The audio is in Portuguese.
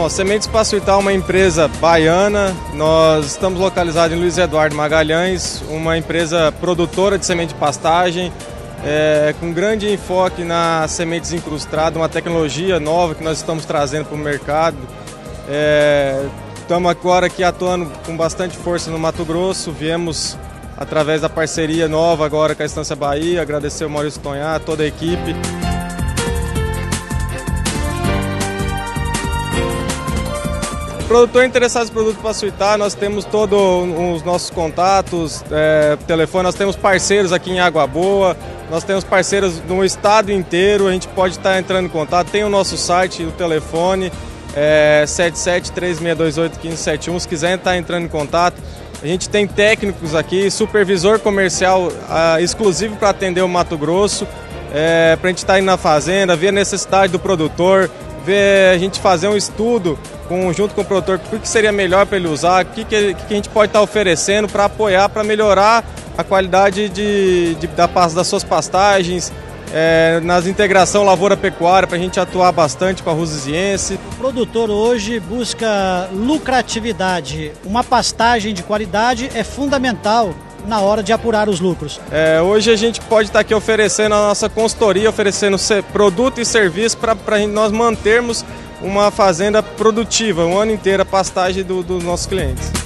Bom, Sementes Passuitá é uma empresa baiana, nós estamos localizados em Luiz Eduardo Magalhães, uma empresa produtora de semente de pastagem, com grande enfoque nas sementes incrustadas, uma tecnologia nova que nós estamos trazendo para o mercado. Estamos agora aqui atuando com bastante força no Mato Grosso, viemos através da parceria nova agora com a Estância Bahia, agradecer o Maurício Tonhá, toda a equipe. Produtor interessado em produto Passuitá, nós temos todos os nossos contatos, telefone, nós temos parceiros aqui em Água Boa, nós temos parceiros no estado inteiro, a gente pode estar entrando em contato, tem o nosso site, o telefone, 77-3628-1571, se quiser estar entrando em contato. A gente tem técnicos aqui, supervisor comercial exclusivo para atender o Mato Grosso, para a gente estar indo na fazenda, ver a necessidade do produtor, ver a gente fazer um estudo junto com o produtor, o que seria melhor para ele usar, o que a gente pode estar oferecendo para apoiar, para melhorar a qualidade das suas pastagens, nas integração lavoura-pecuária, para a gente atuar bastante com a Rusiziense. O produtor hoje busca lucratividade, uma pastagem de qualidade é fundamental na hora de apurar os lucros. Hoje a gente pode estar aqui oferecendo a nossa consultoria, oferecendo produto e serviço para nós mantermos uma fazenda produtiva, o ano inteiro a pastagem dos nossos clientes.